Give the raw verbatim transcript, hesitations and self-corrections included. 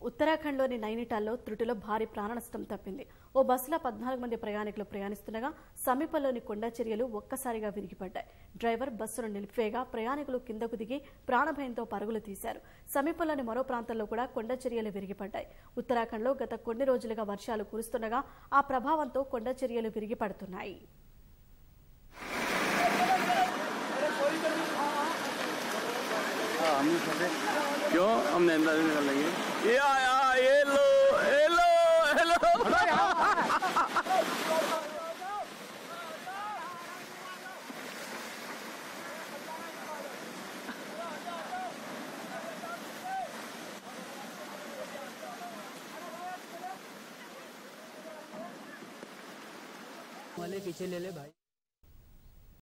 ఉత్తరాఖండ్లోని నైనిటాల్లో త్రుటిలో భారీ ప్రాణనష్టం తప్పింది. ఓ బస్సులో పద్నాలుగు మంది ప్రయాణికులు ప్రయాణిస్తుండగా సమీపంలోని కొండ చర్యలు ఒక్కసారిగా విరిగిపడ్డాయి. డ్రైవర్ బస్సును నిలిపివేయగా ప్రయాణికులు కిందకు దిగి ప్రాణభయంతో పరుగులు తీశారు. సమీపంలోని మరో ప్రాంతంలో కూడా కొండ చర్యలు విరిగిపడ్డాయి. ఉత్తరాఖండ్లో గత కొన్ని రోజులుగా వర్షాలు కురుస్తుండగా ఆ ప్రభావంతో కొండ చర్యలు విరిగిపడుతున్నాయి. क्यों हम नैनीताल निकल लेंगे ये आया ये लो हेलो हेलो वाले पीछे ले ले भाई।